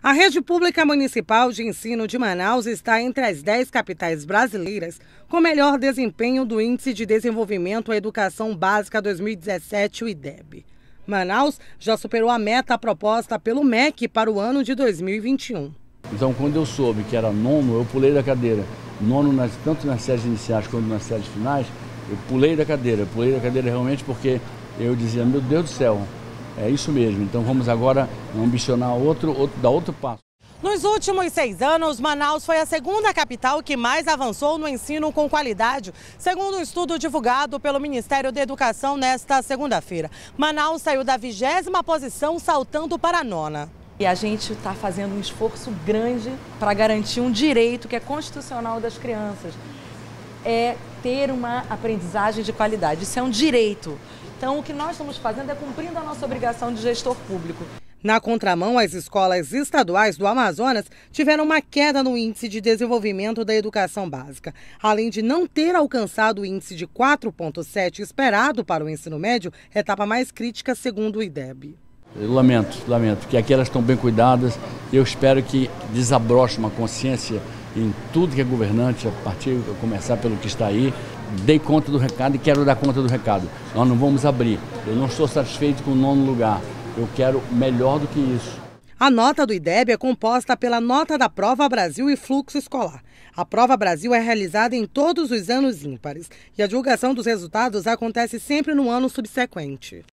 A rede pública municipal de ensino de Manaus está entre as 10 capitais brasileiras com melhor desempenho do Índice de Desenvolvimento à Educação Básica 2017, o IDEB. Manaus já superou a meta proposta pelo MEC para o ano de 2021. Então, quando eu soube que era nono, eu pulei da cadeira. Nono, tanto nas séries iniciais quanto nas séries finais, eu pulei da cadeira. Pulei da cadeira realmente porque eu dizia, meu Deus do céu, é isso mesmo. Então vamos agora ambicionar dar outro passo. Nos últimos 6 anos, Manaus foi a segunda capital que mais avançou no ensino com qualidade, segundo um estudo divulgado pelo Ministério da Educação nesta segunda-feira. Manaus saiu da 20ª posição, saltando para a 9ª. E a gente está fazendo um esforço grande para garantir um direito que é constitucional das crianças. É ter uma aprendizagem de qualidade, isso é um direito. Então, o que nós estamos fazendo é cumprindo a nossa obrigação de gestor público. Na contramão, as escolas estaduais do Amazonas tiveram uma queda no Índice de Desenvolvimento da Educação Básica. Além de não ter alcançado o índice de 4,7 esperado para o ensino médio, etapa mais crítica segundo o IDEB. Eu lamento, que aqui elas estão bem cuidadas. Eu espero que desabroche uma consciência em tudo que é governante, a partir de começar pelo que está aí. Dei conta do recado e quero dar conta do recado. Nós não vamos abrir. Eu não estou satisfeito com o 9º lugar. Eu quero melhor do que isso. A nota do IDEB é composta pela nota da Prova Brasil e fluxo escolar. A Prova Brasil é realizada em todos os anos ímpares e a divulgação dos resultados acontece sempre no ano subsequente.